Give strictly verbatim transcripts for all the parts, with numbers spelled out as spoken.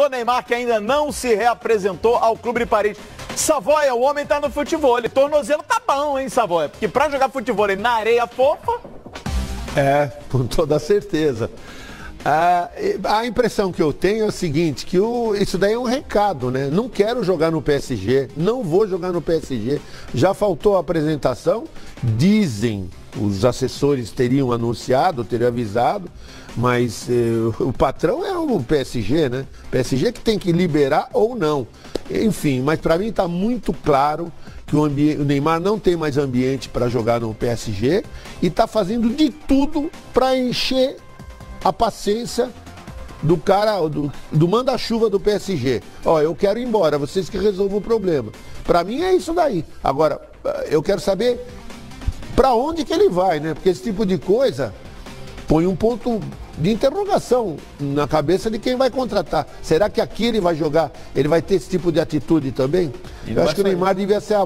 do Neymar, que ainda não se reapresentou ao Clube de Paris. Savoia, o homem tá no futebol. Ele, tornozelo tá bom, hein, Savoia? Porque pra jogar futebol na areia fofa... É, com toda certeza. A, a impressão que eu tenho é o seguinte, que o, isso daí é um recado, né? Não quero jogar no P S G, não vou jogar no P S G. Já faltou a apresentação, dizem, os assessores teriam anunciado, teriam avisado, mas eh, o patrão é o P S G, né? P S G que tem que liberar ou não. Enfim, mas para mim está muito claro que o, o Neymar não tem mais ambiente para jogar no P S G e está fazendo de tudo para encher a paciência do cara, do, do manda-chuva do P S G. Ó, eu quero ir embora, vocês que resolvam o problema. Para mim é isso daí. Agora, eu quero saber para onde que ele vai, né? Porque esse tipo de coisa põe um ponto de interrogação na cabeça de quem vai contratar. Será que aqui ele vai jogar, ele vai ter esse tipo de atitude também? Eu acho que o Neymar devia se,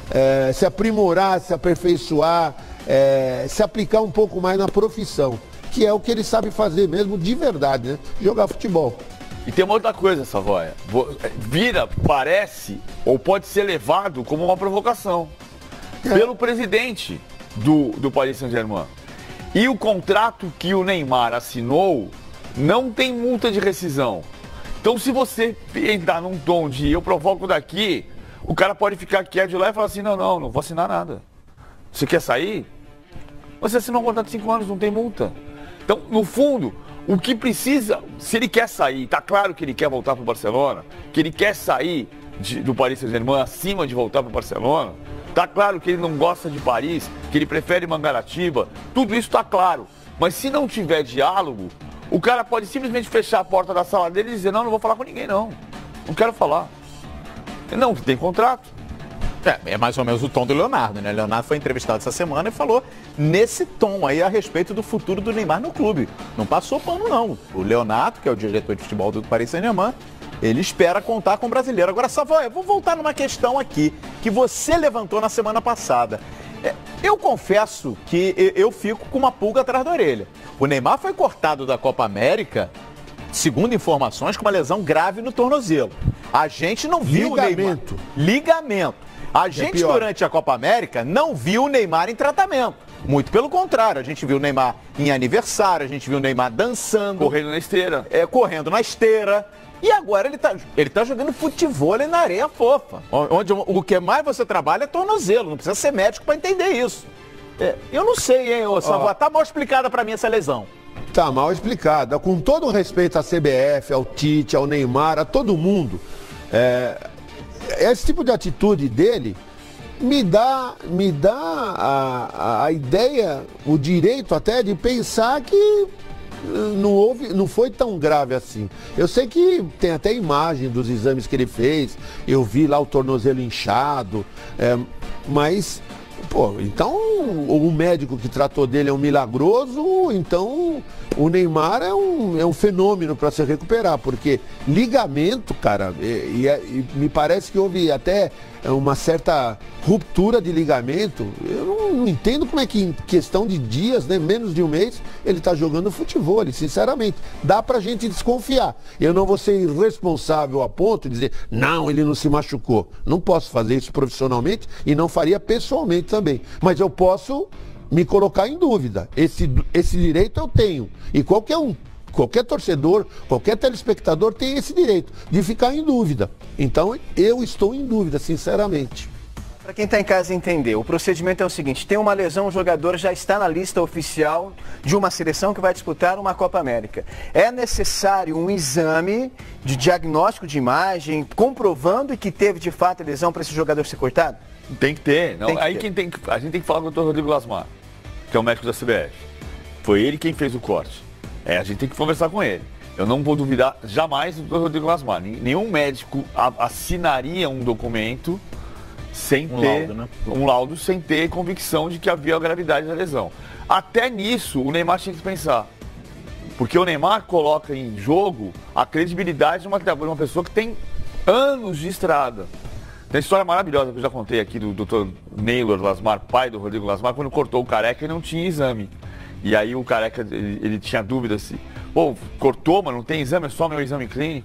é, se aprimorar, se aperfeiçoar, é, se aplicar um pouco mais na profissão, que é o que ele sabe fazer mesmo de verdade, né? Jogar futebol. E tem uma outra coisa, Savoia. Vira, parece, ou pode ser levado como uma provocação é. pelo presidente do, do Paris Saint-Germain. E o contrato que o Neymar assinou não tem multa de rescisão. Então, se você entrar num tom de eu provoco daqui, o cara pode ficar quieto de lá e falar assim, não, não, não vou assinar nada. Você quer sair? Você assinou um contrato de cinco anos, não tem multa. Então, no fundo, o que precisa, se ele quer sair, tá claro que ele quer voltar para o Barcelona, que ele quer sair de, do Paris Saint-Germain acima de voltar para o Barcelona, tá claro que ele não gosta de Paris, que ele prefere Mangaratiba, tudo isso tá claro. Mas se não tiver diálogo, o cara pode simplesmente fechar a porta da sala dele e dizer, não, não vou falar com ninguém não, não quero falar. Não, tem contrato. É, é mais ou menos o tom do Leonardo, né? Leonardo foi entrevistado essa semana e falou nesse tom aí a respeito do futuro do Neymar no clube. Não passou pano, não. O Leonardo, que é o diretor de futebol do Paris Saint-Germain, ele espera contar com o brasileiro. Agora, Savoia, eu vou voltar numa questão aqui que você levantou na semana passada. É, eu confesso que eu fico com uma pulga atrás da orelha. O Neymar foi cortado da Copa América, segundo informações, com uma lesão grave no tornozelo. A gente não viu Ligamento. o Neymar. Ligamento. A gente, é durante a Copa América, não viu o Neymar em tratamento. Muito pelo contrário, a gente viu o Neymar em aniversário, a gente viu o Neymar dançando. Correndo na esteira. É, correndo na esteira. E agora ele tá, ele tá jogando futebol na areia fofa. Onde o que mais você trabalha é tornozelo. Não precisa ser médico para entender isso. É, eu não sei, hein, ô Savoia. Tá mal explicada para mim essa lesão. Tá mal explicada. Com todo o respeito à C B F, ao Tite, ao Neymar, a todo mundo. É... Esse tipo de atitude dele me dá, me dá a, a ideia, o direito até de pensar que não, houve, não foi tão grave assim. Eu sei que tem até imagem dos exames que ele fez, eu vi lá o tornozelo inchado, é, mas, pô, então o médico que tratou dele é um milagroso, então o Neymar é um, é um fenômeno para se recuperar, porque ligamento, cara, e, e, e me parece que houve até uma certa ruptura de ligamento. Eu não, não entendo como é que em questão de dias, né, menos de um mês, ele está jogando futebol, sinceramente. Dá pra gente desconfiar. Eu não vou ser irresponsável a ponto de dizer, não, ele não se machucou. Não posso fazer isso profissionalmente e não faria pessoalmente também. Mas eu posso me colocar em dúvida. Esse, esse direito eu tenho. E qualquer um, qualquer torcedor, qualquer telespectador tem esse direito de ficar em dúvida. Então eu estou em dúvida, sinceramente. Para quem está em casa entender, o procedimento é o seguinte, tem uma lesão, o jogador já está na lista oficial de uma seleção que vai disputar uma Copa América. É necessário um exame de diagnóstico de imagem, comprovando que teve de fato a lesão para esse jogador ser cortado? Tem que ter. Não, Tem que aí ter. Quem tem que, a gente tem que falar com o doutor Rodrigo Lasmar, que é o médico da C B F. Foi ele quem fez o corte. É, a gente tem que conversar com ele. Eu não vou duvidar jamais do doutor Rodrigo Lasmar. Nenhum médico assinaria um documento sem um ter laudo, né? um laudo, sem ter convicção de que havia a gravidade da lesão. Até nisso, o Neymar tinha que pensar. Porque o Neymar coloca em jogo a credibilidade de uma, de uma pessoa que tem anos de estrada. Tem uma história maravilhosa que eu já contei aqui do doutor Neylor Lasmar, pai do Rodrigo Lasmar, quando cortou o Careca e não tinha exame. E aí o Careca, ele, ele tinha dúvida se, pô, cortou, mas não tem exame, é só meu exame clínico.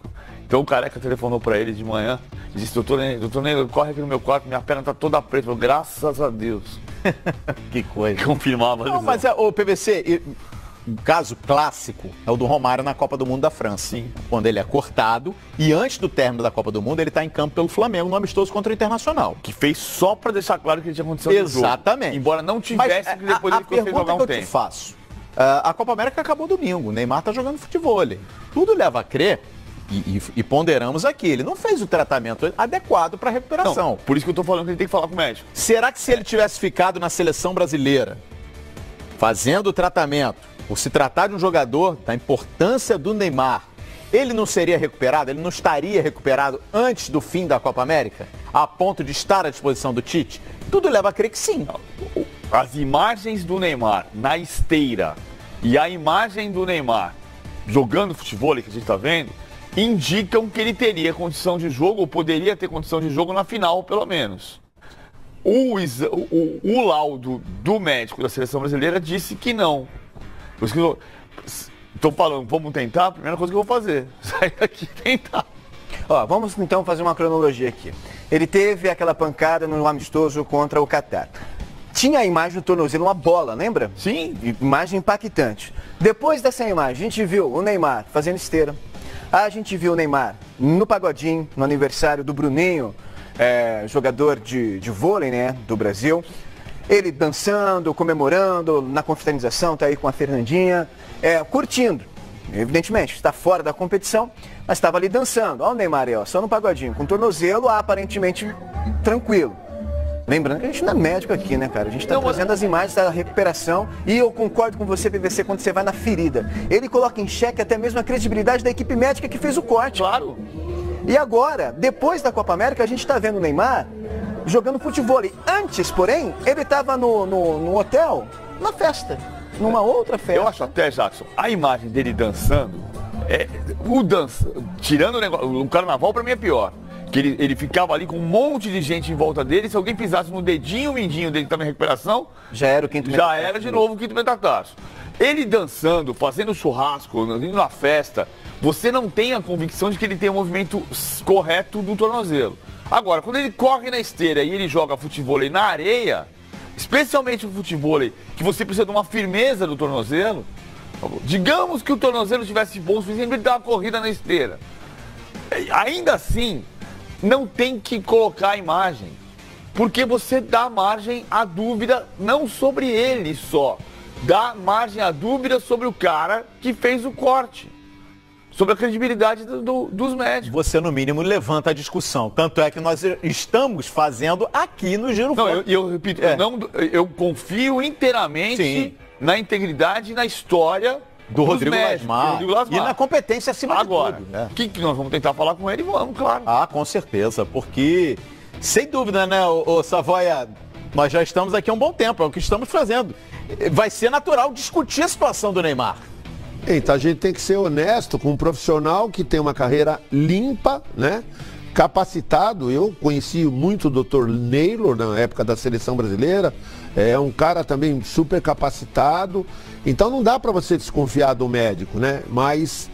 Então o Careca telefonou para ele de manhã e disse, doutor Ney, doutor Ney, corre aqui no meu quarto, minha perna tá toda preta. Falei, graças a Deus. Que coisa. Confirmava. Não, mas é, o P V C, um caso clássico é o do Romário na Copa do Mundo da França. Sim. Quando ele é cortado e antes do término da Copa do Mundo ele está em campo pelo Flamengo no amistoso contra o Internacional. Que fez só para deixar claro que ele tinha condição de jogo. Exatamente. Embora não tivesse, mas, que depois a, ele a conseguiu pergunta jogar um que eu tempo. te faço. Uh, a Copa América acabou domingo. O Neymar está jogando futebol. Tudo leva a crer, e, e, e ponderamos aqui, ele não fez o tratamento adequado para a recuperação. Não, por isso que eu estou falando que ele tem que falar com o médico. Será que se ele tivesse ficado na seleção brasileira, fazendo o tratamento, por se tratar de um jogador da importância do Neymar, ele não seria recuperado? Ele não estaria recuperado antes do fim da Copa América? A ponto de estar à disposição do Tite? Tudo leva a crer que sim. As imagens do Neymar na esteira e a imagem do Neymar jogando futebol, que a gente está vendo, indicam que ele teria condição de jogo, ou poderia ter condição de jogo na final, pelo menos. O, o, o laudo do médico da seleção brasileira disse que não. Por isso que eu estou falando, vamos tentar, a primeira coisa que eu vou fazer, sair daqui e tentar. Ó, vamos então fazer uma cronologia aqui. Ele teve aquela pancada no amistoso contra o Catar. Tinha a imagem do tornozelo, uma bola, lembra? Sim. Imagem impactante. Depois dessa imagem, a gente viu o Neymar fazendo esteira. A gente viu o Neymar no pagodinho, no aniversário do Bruninho, é, jogador de, de vôlei, né, do Brasil. Ele dançando, comemorando, na confraternização, tá aí com a Fernandinha, é, curtindo. Evidentemente, está fora da competição, mas estava ali dançando. Olha o Neymar aí, ó, só no pagodinho, com o tornozelo aparentemente tranquilo. Lembrando que a gente não é médico aqui, né, cara? A gente está trazendo as imagens da recuperação e eu concordo com você, P V C, quando você vai na ferida. Ele coloca em xeque até mesmo a credibilidade da equipe médica que fez o corte. Claro. E agora, depois da Copa América, a gente está vendo o Neymar jogando futebol. Antes, porém, ele estava no, no, no hotel, na festa, numa outra festa. Eu acho até, Jackson, a imagem dele dançando, é, o dança, tirando o negócio, o carnaval para mim é pior. Que ele, ele ficava ali com um monte de gente em volta dele, se alguém pisasse no dedinho mindinho dele que estava em recuperação, já era o quinto já metatarso. era de novo o quinto metatarso. Ele dançando, fazendo churrasco, indo na festa, você não tem a convicção de que ele tem o movimento correto do tornozelo. Agora, quando ele corre na esteira e ele joga futebol na areia, especialmente o futebol que você precisa de uma firmeza do tornozelo, digamos que o tornozelo tivesse bom o suficiente para ele dar uma corrida na esteira. Ainda assim, não tem que colocar a imagem, porque você dá margem à dúvida não sobre ele só, dá margem à dúvida sobre o cara que fez o corte, sobre a credibilidade do, do, dos médicos. Você, no mínimo, levanta a discussão. Tanto é que nós estamos fazendo aqui no Giro Não, eu, eu repito, é. eu, não, eu confio inteiramente Sim. na integridade e na história do Rodrigo Lasmar, e na competência acima Agora, de tudo. Agora, o que, que nós vamos tentar falar com ele? Vamos, claro. Ah, com certeza, porque, sem dúvida, né, ô, ô Savoia, nós já estamos aqui há um bom tempo, é o que estamos fazendo. Vai ser natural discutir a situação do Neymar. Então a gente tem que ser honesto com um profissional que tem uma carreira limpa, né? Capacitado. Eu conheci muito o doutor Neylor na época da seleção brasileira. É um cara também super capacitado. Então não dá para você desconfiar do médico, né? Mas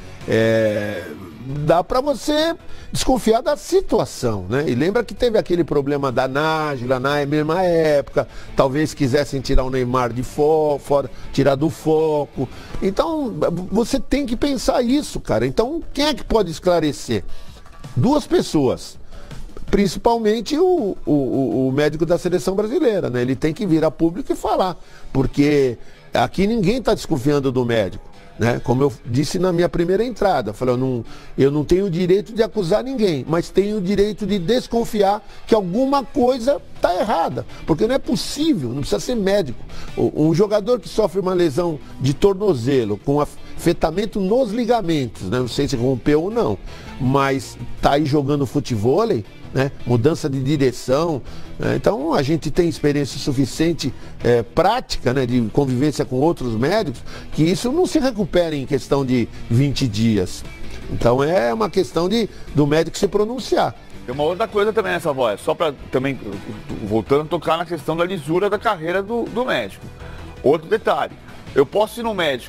é, dá para você desconfiar da situação, né? E lembra que teve aquele problema da Nájila na mesma época. Talvez quisessem tirar o Neymar de fo fora, tirar do foco. Então você tem que pensar isso, cara. Então quem é que pode esclarecer? Duas pessoas, principalmente o, o, o médico da seleção brasileira, né? Ele tem que vir a público e falar, porque aqui ninguém está desconfiando do médico, né? Como eu disse na minha primeira entrada, eu falei, eu não, eu não tenho o direito de acusar ninguém, mas tenho o direito de desconfiar que alguma coisa está errada, porque não é possível, não precisa ser médico. Um jogador que sofre uma lesão de tornozelo, com afetamento nos ligamentos, né? Não sei se rompeu ou não, mas está aí jogando futebol, né? Mudança de direção, né? Então a gente tem experiência suficiente, é, prática, né? De convivência com outros médicos, que isso não se recupera em questão de vinte dias. Então é uma questão de, do médico se pronunciar. Tem uma outra coisa também nessa voz, só para também, voltando a tocar na questão da lisura da carreira do, do médico. Outro detalhe, eu posso ir no médico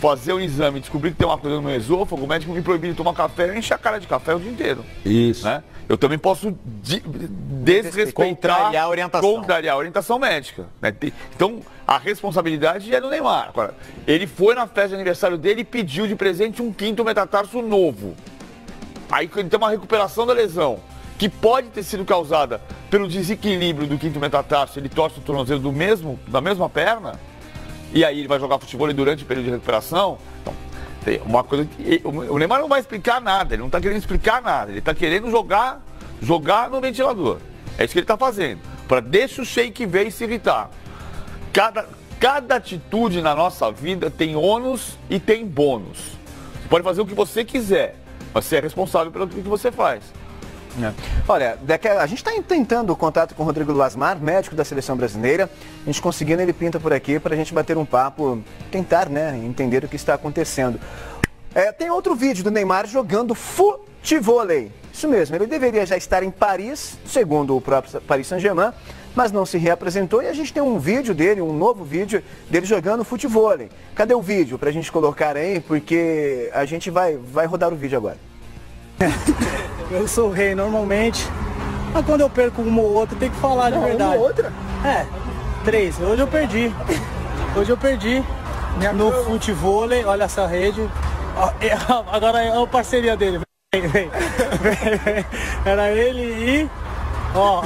fazer um exame, descobrir que tem uma coisa no meu esôfago, o médico me proibir de tomar café, eu encho a cara de café o dia inteiro. Isso. Né? Eu também posso de, desrespeitar, contrariar a orientação. contrariar a orientação médica. Né? Então, a responsabilidade é do Neymar. Agora, ele foi na festa de aniversário dele e pediu de presente um quinto metatarso novo. Aí ele tem uma recuperação da lesão, que pode ter sido causada pelo desequilíbrio do quinto metatarso, ele torce o tornozelo do mesmo, da mesma perna, e aí ele vai jogar futebol durante o período de recuperação. Então, tem uma coisa que, o Neymar não vai explicar nada, ele não está querendo explicar nada, ele está querendo jogar, jogar no ventilador. É isso que ele está fazendo, para deixar o Sheik ver e se irritar. Cada, cada atitude na nossa vida tem ônus e tem bônus. Você pode fazer o que você quiser, mas você é responsável pelo que você faz. É. Olha, a gente está tentando contato com o Rodrigo Lasmar, médico da seleção brasileira. A gente conseguindo, ele pinta por aqui para a gente bater um papo, tentar, né, entender o que está acontecendo. É, tem outro vídeo do Neymar jogando futevôlei. Isso mesmo, ele deveria já estar em Paris, segundo o próprio Paris Saint-Germain, mas não se reapresentou, e a gente tem um vídeo dele, um novo vídeo dele jogando futevôlei. Cadê o vídeo para a gente colocar aí? Porque a gente vai, vai rodar o vídeo agora. Eu sou o rei normalmente, mas quando eu perco uma ou outra, tem que falar de verdade. Uma outra? É, três. Hoje eu perdi. Hoje eu perdi no futevôlei, olha essa rede. Agora é a parceria dele. Vem, vem, vem, vem. Era ele e... Ó.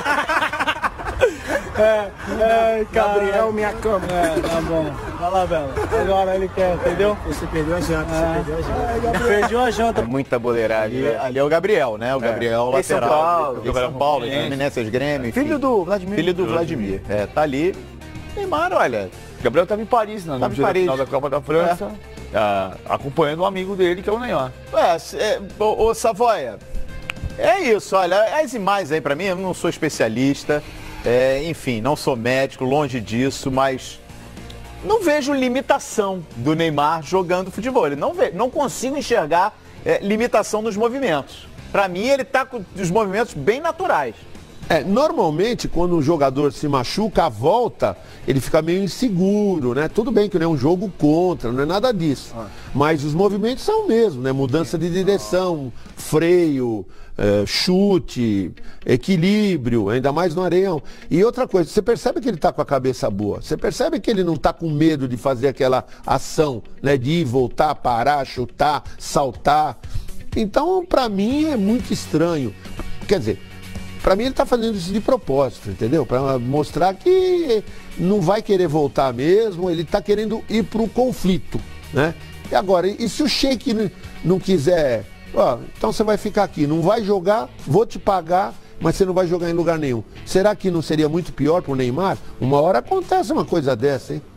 É, é, Gabriel, minha cama. É, tá bom. Vai lá, Bela. Agora ele quer, entendeu? Você perdeu a janta, é. você perdeu a janta. Perdeu a janta. Muita boleiragem. Ali, ali é o Gabriel, né? O Gabriel, é. Esse lateral. São Paulo. Esse São Paulo, Fluminense, Grêmio. Enfim. Filho do Vladimir. Filho do Vladimir. É, tá ali. Neymar, olha. Gabriel estava em Paris, né, no Tava dia em Paris. da final da Copa da França, é. ah, acompanhando um amigo dele, que é o Neymar. É, é, ô, ô Savoia, é isso, olha, as imagens aí pra mim, eu não sou especialista, é, enfim, não sou médico, longe disso, mas não vejo limitação do Neymar jogando futebol. Ele não, ve, não consigo enxergar é, limitação nos movimentos. Pra mim, ele tá com os movimentos bem naturais. É, normalmente, quando um jogador se machuca, a volta, ele fica meio inseguro, né? Tudo bem que não é um jogo contra, não é nada disso. Ah. Mas os movimentos são o mesmo, né? Mudança de direção, freio, é, chute, equilíbrio, ainda mais no areião. E outra coisa, você percebe que ele está com a cabeça boa. Você percebe que ele não está com medo de fazer aquela ação, né? De ir, voltar, parar, chutar, saltar. Então, para mim, é muito estranho. Quer dizer... Para mim ele está fazendo isso de propósito, entendeu? Para mostrar que não vai querer voltar mesmo, ele está querendo ir para o conflito, né? E agora, e se o Sheik não quiser, ó, então você vai ficar aqui, não vai jogar, vou te pagar, mas você não vai jogar em lugar nenhum. Será que não seria muito pior para o Neymar? Uma hora acontece uma coisa dessa, hein?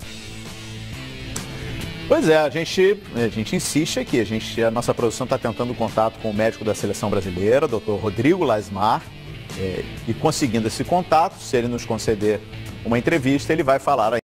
Pois é, a gente, a gente insiste aqui, a, gente, a nossa produção está tentando contato com o médico da seleção brasileira, doutor Rodrigo Lasmar. É, e conseguindo esse contato, se ele nos conceder uma entrevista, ele vai falar aí.